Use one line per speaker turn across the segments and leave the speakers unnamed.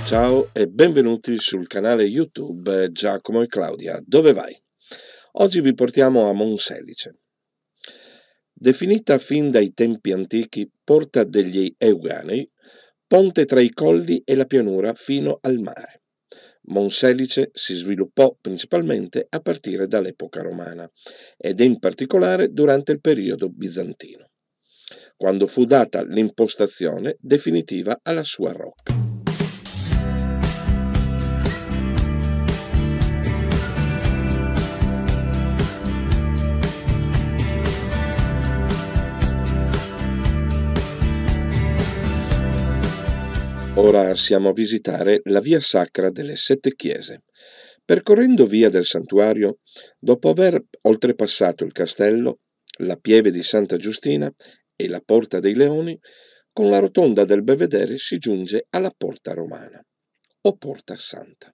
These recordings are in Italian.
Ciao e benvenuti sul canale YouTube Giacomo e Claudia. Dove vai? Oggi vi portiamo a Monselice. Definita fin dai tempi antichi porta degli Euganei, ponte tra i colli e la pianura fino al mare. Monselice si sviluppò principalmente a partire dall'epoca romana ed in particolare durante il periodo bizantino, quando fu data l'impostazione definitiva alla sua rocca. Ora siamo a visitare la via sacra delle Sette Chiese. Percorrendo via del santuario, dopo aver oltrepassato il castello, la pieve di Santa Giustina e la Porta dei Leoni, con la rotonda del Belvedere si giunge alla Porta Romana, o Porta Santa.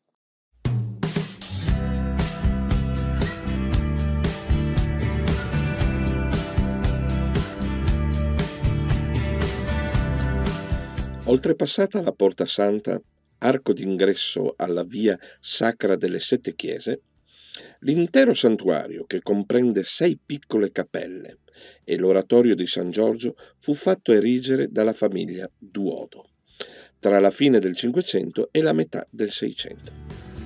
Oltrepassata la Porta Santa, arco d'ingresso alla via sacra delle Sette Chiese, l'intero santuario, che comprende 6 piccole cappelle, e l'oratorio di San Giorgio fu fatto erigere dalla famiglia Duodo, tra la fine del Cinquecento e la metà del Seicento.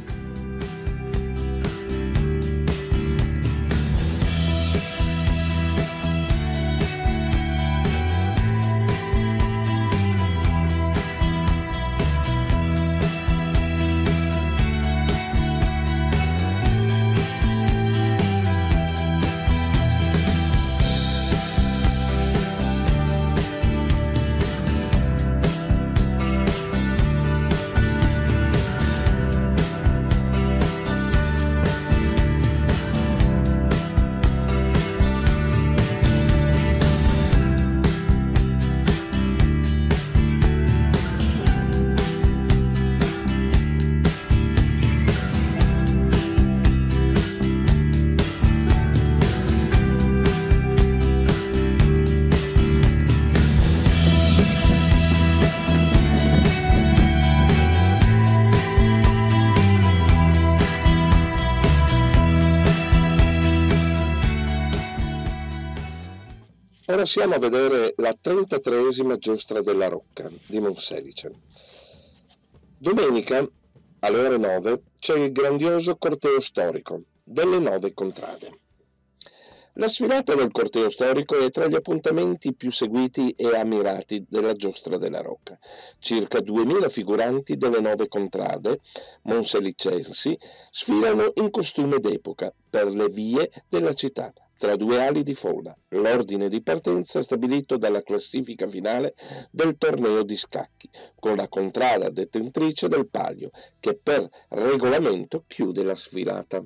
Ora siamo a vedere la 33esima giostra della Rocca di Monselice. Domenica, alle ore 9, c'è il grandioso corteo storico delle 9 contrade. La sfilata del corteo storico è tra gli appuntamenti più seguiti e ammirati della giostra della Rocca. Circa 2000 figuranti delle 9 contrade monselicensi sfilano in costume d'epoca per le vie della città, tra 2 ali di folla, l'ordine di partenza stabilito dalla classifica finale del torneo di scacchi, con la contrada detentrice del palio, che per regolamento chiude la sfilata.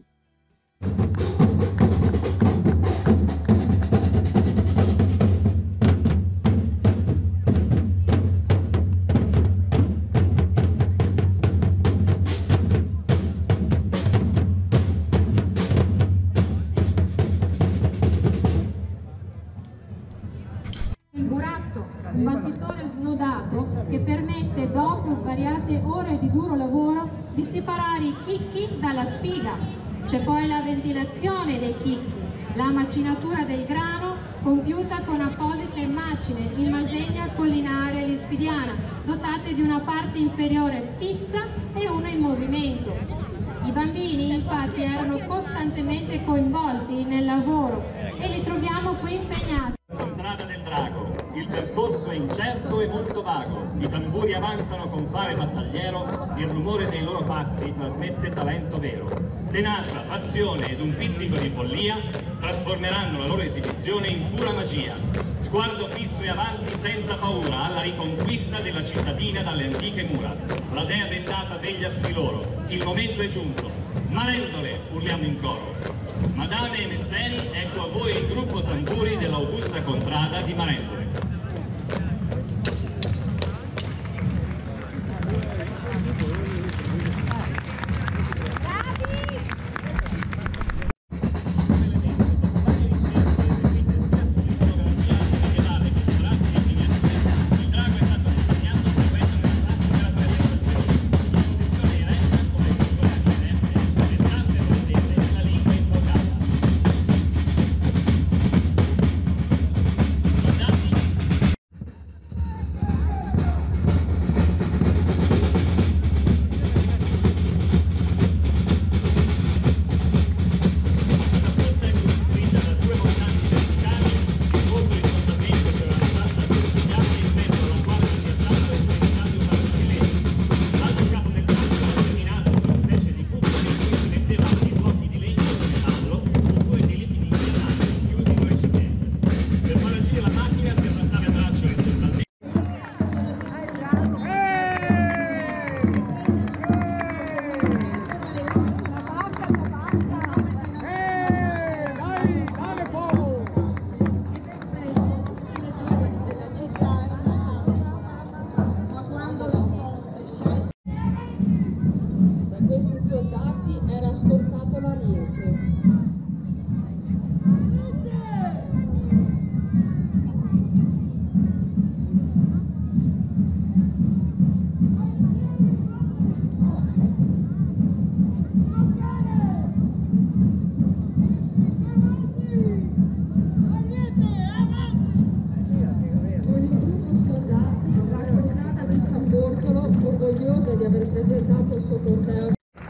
Un battitore snodato che permette, dopo svariate ore di duro lavoro, di separare i chicchi dalla spiga. C'è poi la ventilazione dei chicchi, la macinatura del grano compiuta con apposite macine in Masegna, Collinare e Lispidiana, dotate di una parte inferiore fissa e una in movimento. I bambini infatti erano costantemente coinvolti nel lavoro e li troviamo qui impegnati.
Contrada del Drago. Il percorso è incerto e molto vago, i tamburi avanzano con fare battagliero, il rumore dei loro passi trasmette talento vero. Tenacia, passione ed un pizzico di follia trasformeranno la loro esibizione in pura magia. Sguardo fisso e avanti senza paura alla riconquista della cittadina dalle antiche mura. La dea bendata veglia su di loro, il momento è giunto. Marendole, urliamo in coro. Madame e messeri, ecco a voi il gruppo tamburi dell'Augusta Contrada di Marendole.
felice di aver presentato il suo corteo.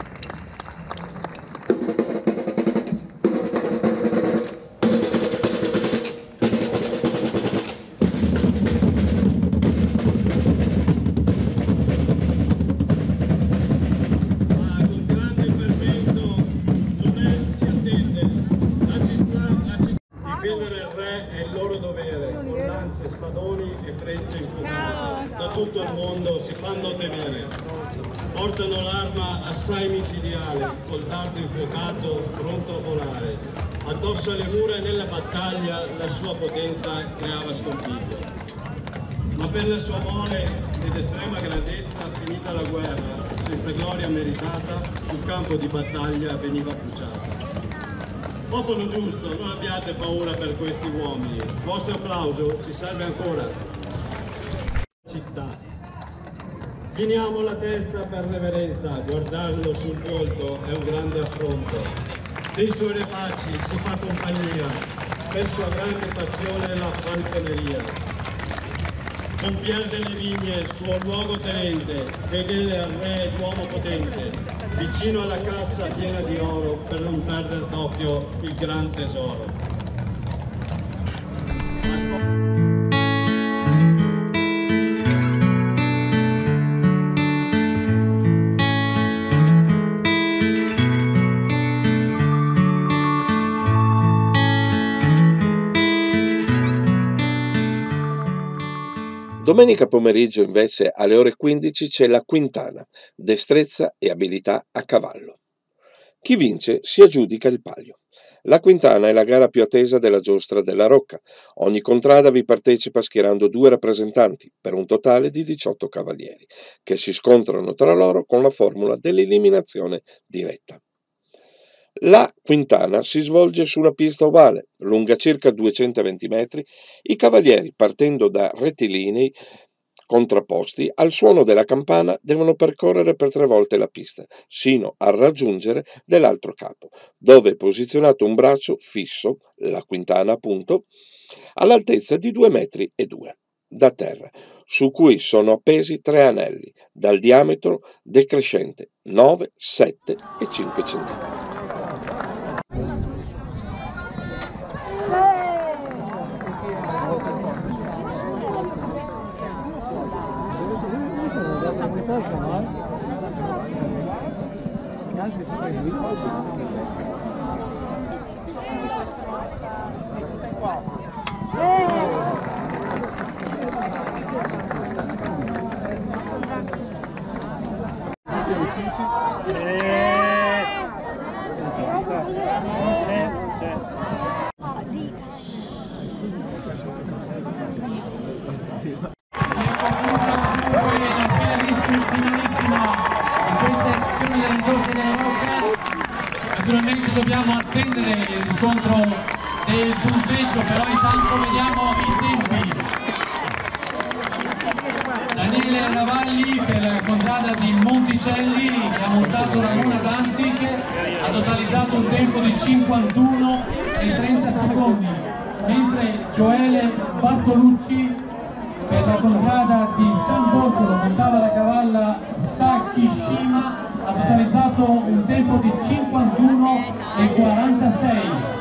Spadoni e frecce imputati da tutto il mondo si fanno temere. Portano l'arma assai micidiale, col dardo infuocato pronto a volare. Addosso alle mura e nella battaglia la sua potenza creava sconfitte. Ma per la sua mole ed estrema grandezza, finita la guerra, senza gloria meritata, sul campo di battaglia veniva bruciata. Popolo giusto, non abbiate paura per questi uomini, il vostro applauso ci serve ancora. Città. Chiniamo la testa per reverenza, guardarlo sul volto è un grande affronto. Dei suoi repaci ci fa compagnia, per sua grande passione la falconeria. Con Pier delle Vigne, suo luogotenente, fedele al re ed uomo potente, vicino alla cassa piena di oro per non perdere d'occhio il gran tesoro.
Domenica pomeriggio invece alle ore 15 c'è la Quintana, destrezza e abilità a cavallo. Chi vince si aggiudica il palio. La Quintana è la gara più attesa della giostra della Rocca. Ogni contrada vi partecipa schierando 2 rappresentanti, per un totale di 18 cavalieri, che si scontrano tra loro con la formula dell'eliminazione diretta. La Quintana si svolge su una pista ovale, lunga circa 220 metri. I cavalieri, partendo da rettilinei contrapposti, al suono della campana devono percorrere per 3 volte la pista, sino a raggiungere dell'altro capo, dove è posizionato un braccio fisso, la Quintana appunto, all'altezza di 2,2 metri da terra, su cui sono appesi 3 anelli, dal diametro decrescente 9, 7 e 5 cm.
Naturalmente dobbiamo attendere il riscontro del punteggio, però intanto vediamo i tempi. Daniele Ravalli per la contrada di Monticelli, che ha montato la Mona Danzig, ha totalizzato un tempo di 51 e 30 secondi, mentre Gioele Bartolucci per la contrada di San Bortolo, montava la cavalla Sakishima, ha totalizzato un tempo di 51 e 46.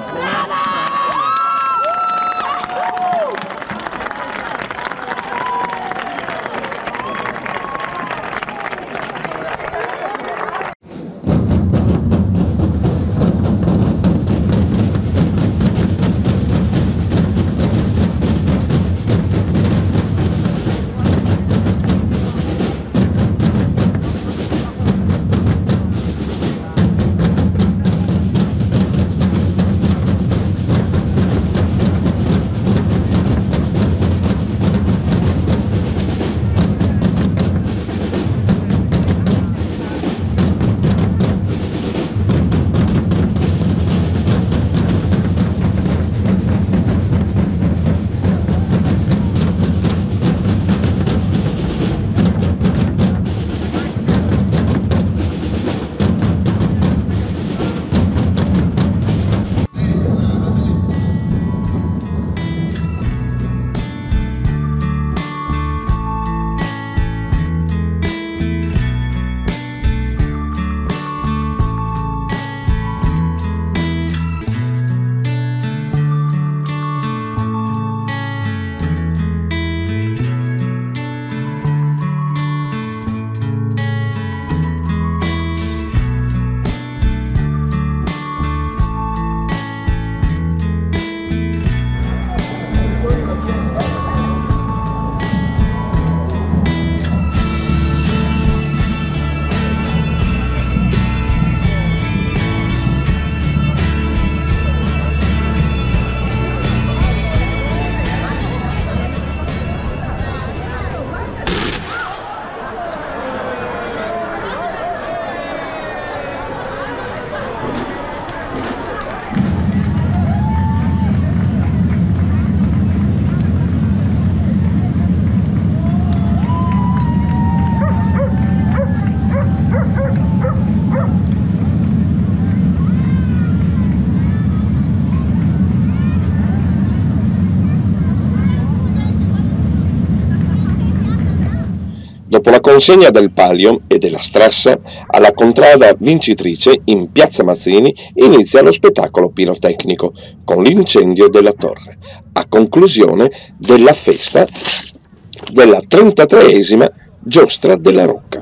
Dopo la consegna del palio e della strassa, alla contrada vincitrice in Piazza Mazzini inizia lo spettacolo pirotecnico con l'incendio della torre, a conclusione della festa della 33esima Giostra della Rocca.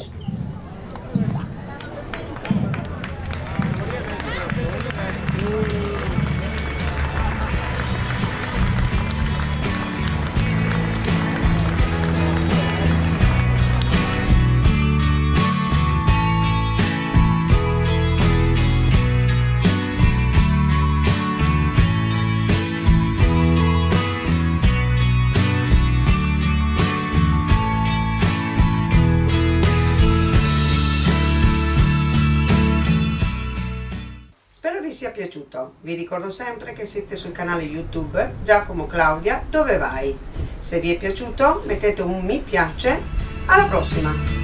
Spero vi sia piaciuto. Vi ricordo sempre che siete sul canale YouTube Giacomo Claudia Dove Vai. Se vi è piaciuto mettete un mi piace. Alla prossima!